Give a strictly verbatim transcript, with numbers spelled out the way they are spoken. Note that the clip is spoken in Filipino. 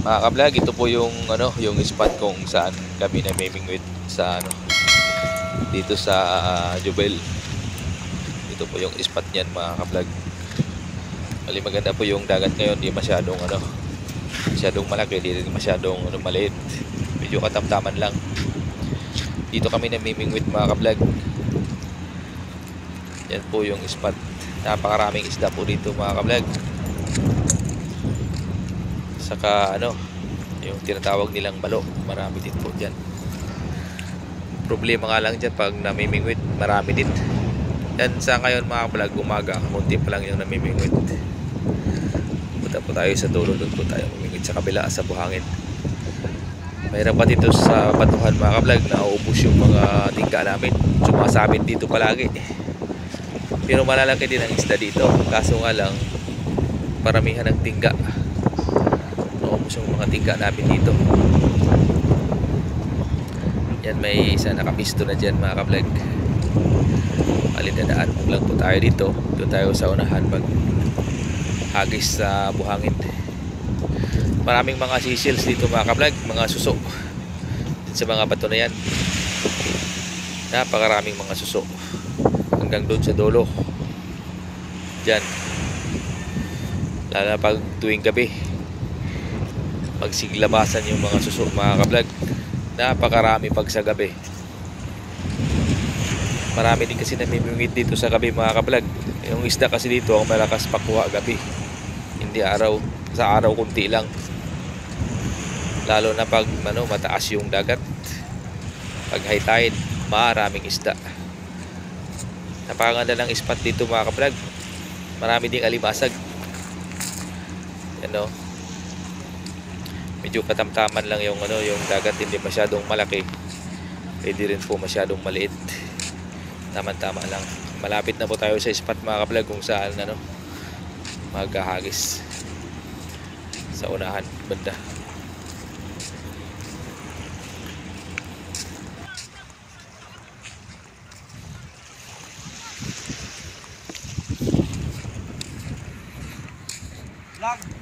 Mga ka-vlog, ito po yung ano, yung spot kung saan kami namimingwit sa ano dito sa uh, Jubel. Ito po yung spot niyan mga ka-vlog. Bali maganda po yung dagat ngayon, di masyadong ano, masyadong malaki, di rin masyadong ano, maliit. Medyo katamtaman lang. Dito kami namimingwit mga ka-vlog. Yan po yung spot. Napakaraming isda po dito mga ka-vlog. Saka ano, yung tinatawag nilang balo, marami din po dyan. Problema nga lang dyan pag namimingwit, marami din. Yan sa ngayon mga ka-vlog, umaga, munti pa lang yung namimingwit. Punta po tayo sa dulo, doon po tayo mamingwit sa kabila, sa buhangin. Mayroon pa dito sa batuhan mga ka-vlog, nauubos yung mga tingka namin. Sumasabit dito palagi. Pero malalaki din ang isda dito. Kaso nga lang, paramihan ng tingka. Naubos yung mga tingka namin dito. Yan, may isa nakapisto na dyan mga ka-vlog. Alindadaan po lang po tayo dito. Doon tayo sa unahan mag hagis sa buhangin. Maraming mga sisils dito mga ka-vlog, mga suso sa mga bato na yan. Napakaraming mga suso hanggang doon sa dulo dyan. Lalo pag tuwing gabi magsiglabasan yung mga suso mga ka-vlog. Napakarami pag sa gabi. Marami din kasi namimingwit dito sa gabi mga ka-vlog. Yung isda kasi dito ang malakas pakuha gabi, hindi araw. Sa araw kunti lang, lalo na pag ano, mataas yung dagat. Pag high tide, maraming isda. Napakaganda ng spot dito mga ka-vlog. Marami ding alimasag. Ano, medyo katamtaman lang yung ano, yung dagat, hindi masyadong malaki, pwede rin po masyadong maliit. Tama-tama lang. Malapit na po tayo sa spot mga ka-vlog kung saan ano, maghahagis sa unahan banda. Vlog.